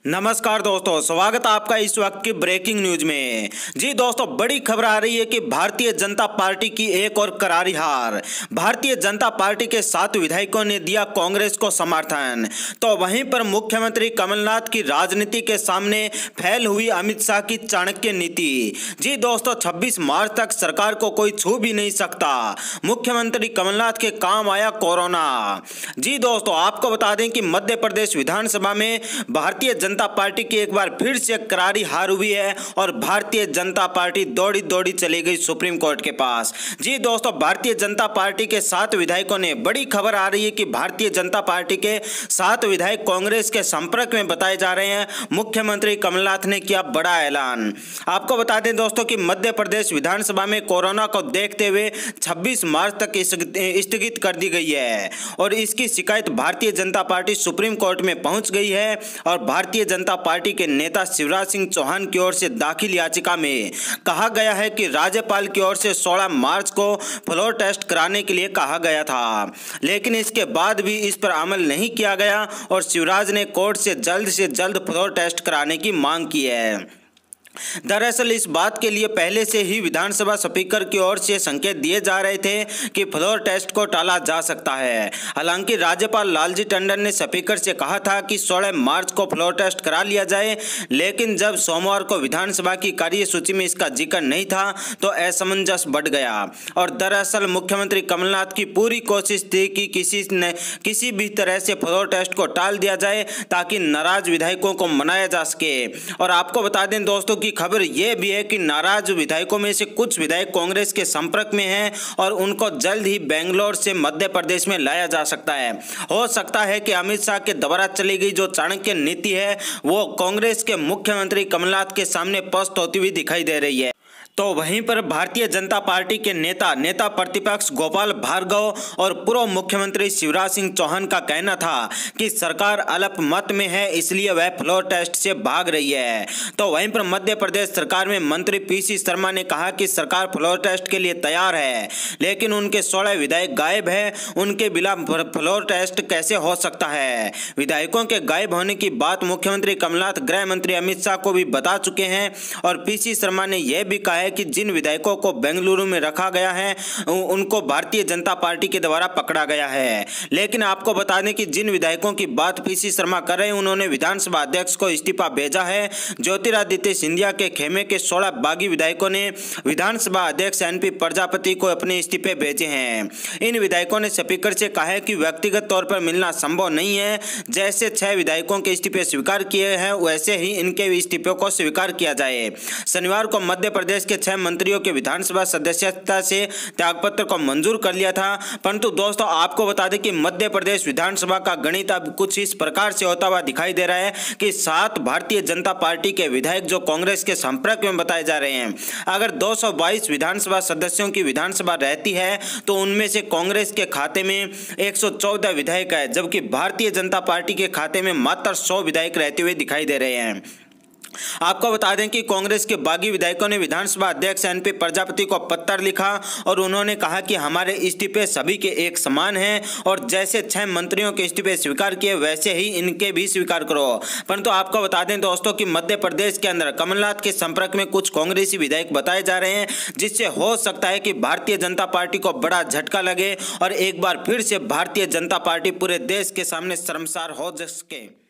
नमस्कार दोस्तों, स्वागत है आपका इस वक्त की ब्रेकिंग न्यूज में। जी दोस्तों, बड़ी खबर आ रही है कि भारतीय जनता पार्टी की एक और करारी हार। भारतीय जनता पार्टी के 7 विधायकों ने दिया कांग्रेस को समर्थन। तो वहीं पर मुख्यमंत्री कमलनाथ की राजनीति के सामने फैल हुई अमित शाह की चाणक्य नीति। जी दोस्तों, 26 मार्च तक सरकार को कोई छू भी नहीं सकता। मुख्यमंत्री कमलनाथ के काम आया कोरोना। जी दोस्तों, आपको बता दें कि मध्य प्रदेश विधानसभा में भारतीय जनता पार्टी की एक बार फिर से करारी हार हुई है और भारतीय जनता पार्टी दौड़ी दौड़ी चली गई सुप्रीम कोर्ट के पास। जी दोस्तों, भारतीय जनता पार्टी के 7 विधायकों ने, बड़ी खबर आ रही है कि भारतीय जनता पार्टी के 7 विधायक कांग्रेस के संपर्क में बताए जा रहे हैं। मुख्यमंत्री कमलनाथ ने किया बड़ा ऐलान। आपको बता दें दोस्तों कि मध्य प्रदेश विधानसभा में कोरोना को देखते हुए 26 मार्च तक स्थगित कर दी गई है और इसकी शिकायत Bharatiya Janata party supreme court में पहुंच गई है और भारतीय जनता पार्टी के नेता शिवराज सिंह चौहान की ओर से दाखिल याचिका में कहा गया है कि राज्यपाल की ओर से 16 मार्च को फ्लोर टेस्ट कराने के लिए कहा गया था, लेकिन इसके बाद भी इस पर अमल नहीं किया गया और शिवराज ने कोर्ट से जल्द फ्लोर टेस्ट कराने की मांग की है। दरअसल इस बात के लिए पहले से ही विधानसभा स्पीकर की ओर से संकेत दिए जा रहे थे कि फ्लोर टेस्ट को टाला जा सकता है। हालांकि राज्यपाल लालजी टंडन ने स्पीकर से कहा था कि 16 मार्च को फ्लोर टेस्ट करा लिया जाए, लेकिन जब सोमवार को विधानसभा की कार्यसूची में इसका जिक्र नहीं था तो असमंजस बढ़ गया और दरअसल मुख्यमंत्री कमलनाथ की पूरी कोशिश थी कि किसी भी तरह से फ्लोर टेस्ट को टाल दिया जाए ताकि नाराज विधायकों को मनाया जा सके। और आपको बता दें दोस्तों की खबर यह भी है कि नाराज विधायकों में से कुछ विधायक कांग्रेस के संपर्क में हैं और उनको जल्द ही बेंगलोर से मध्य प्रदेश में लाया जा सकता है। हो सकता है कि अमित शाह के द्वारा चली गई जो चाणक्य नीति है वो कांग्रेस के मुख्यमंत्री कमलनाथ के सामने पस्त होती हुई दिखाई दे रही है। तो वहीं पर भारतीय जनता पार्टी के नेता प्रतिपक्ष गोपाल भार्गव और पूर्व मुख्यमंत्री शिवराज सिंह चौहान का कहना था कि सरकार अल्पमत में है, इसलिए वह फ्लोर टेस्ट से भाग रही है। तो वहीं पर मध्य प्रदेश सरकार में मंत्री पीसी शर्मा ने कहा कि सरकार फ्लोर टेस्ट के लिए तैयार है, लेकिन उनके 16 विधायक गायब है, उनके बिना फ्लोर टेस्ट कैसे हो सकता है। विधायकों के गायब होने की बात मुख्यमंत्री कमलनाथ गृह मंत्री अमित शाह को भी बता चुके हैं और पीसी शर्मा ने यह भी कहा कि जिन विधायकों को बेंगलुरु में रखा गया है उनको भारतीय जनता पार्टी के द्वारा पकड़ा गया है। लेकिन आपको बता दें कि जिन विधायकों की बात पीसी शर्मा कर रहे हैं उन्होंने विधानसभा अध्यक्ष को इस्तीफा भेजा है। ज्योतिरादित्य सिंधिया के खेमे के 16 बागी विधायकों ने विधानसभा अध्यक्ष एनपी प्रजापति को अपने इस्तीफे भेजे हैं। इन विधायकों ने स्पीकर से कहा है कि व्यक्तिगत तौर पर मिलना संभव नहीं है। जैसे 6 विधायकों के इस्तीफे स्वीकार किए हैं वैसे ही इनके इस्तीफों को स्वीकार किया जाए। शनिवार को मध्य प्रदेश के 6 मंत्रियों के विधानसभा सदस्यता से त्यागपत्र को मंजूर कर लिया था। परंतु दोस्तों, आपको बता दें कि मध्य प्रदेश विधानसभा का गणित अब कुछ इस प्रकार से होता हुआ दिखाई दे रहा है कि 7 भारतीय जनता पार्टी के विधायक जो कांग्रेस के संपर्क में बताए जा रहे हैं, अगर 222 विधानसभा सदस्यों की विधानसभा रहती है तो उनमें से कांग्रेस के खाते में 114 विधायक है, जबकि भारतीय जनता पार्टी के खाते में मात्र 100 विधायक रहते हुए दिखाई दे रहे हैं। आपको बता दें कि कांग्रेस के बागी विधायकों ने विधानसभा अध्यक्ष एनपी प्रजापति को पत्र लिखा और उन्होंने कहा कि हमारे इस्तीफे सभी के एक समान हैं और जैसे 6 मंत्रियों के इस्तीफे स्वीकार किए वैसे ही इनके भी स्वीकार करो। परंतु आपको बता दें दोस्तों कि मध्य प्रदेश के अंदर कमलनाथ के संपर्क में कुछ कांग्रेसी विधायक बताए जा रहे हैं, जिससे हो सकता है कि भारतीय जनता पार्टी को बड़ा झटका लगे और एक बार फिर से भारतीय जनता पार्टी पूरे देश के सामने शर्मसार हो सके।